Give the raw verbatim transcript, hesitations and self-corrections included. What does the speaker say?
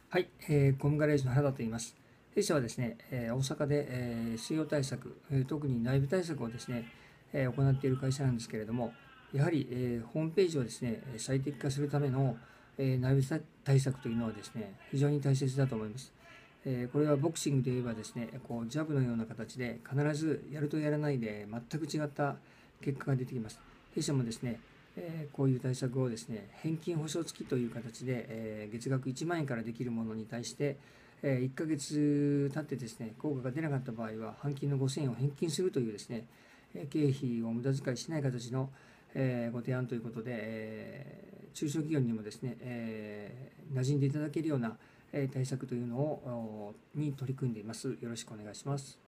はい、えー、コムガレージの原田と言います。弊社はですね、えー大阪で、えー、水曜対策、えー特に内部対策をですね、えー行っている会社なんですけれども、やはり、えーホームページをですね、最適化するための、えー内部対策というのはですね、非常に大切だと思います。えーこれはボクシングで言えばですね、こうジャブのような形で必ずやるとやらないで全く違った結果が出てきます。弊社もですね、えーこういう対策をですね、返金保証付きという形で、えー月額いちまん円からできるものに対して、えーいっかげつ経ってですね、効果が出なかった場合は、半金のごせんえんを返金するというですね、えー経費を無駄遣いしない形の、えーご提案ということで、えー中小企業にもですね、えー馴染んでいただけるような、えー対策というのをに取り組んでいます。よろしくお願いします。